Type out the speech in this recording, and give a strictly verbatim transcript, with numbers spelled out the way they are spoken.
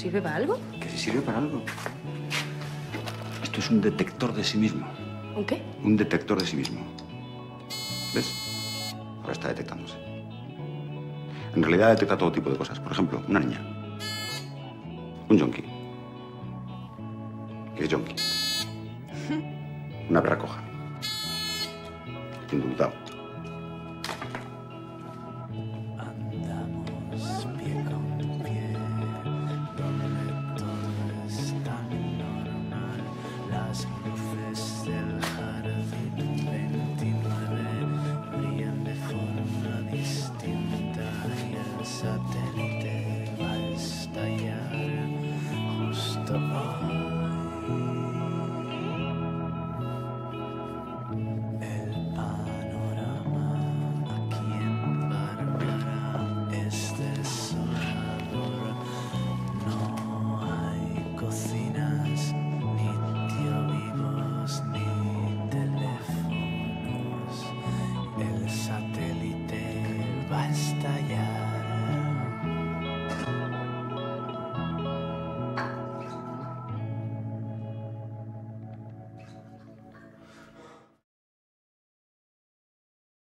¿Sirve para algo? ¿Que si sirve para algo? Esto es un detector de sí mismo. ¿Un qué? Un detector de sí mismo. ¿Ves? Ahora está detectándose. En realidad detecta todo tipo de cosas. Por ejemplo, una niña. Un yonki. Que es yonki. Una perra coja. Indultado. Andamos pie con pie, donde todo es tan normal. Las luces del jardín veintinueve brillan de forma distinta y el satélite va a estallar justo hoy.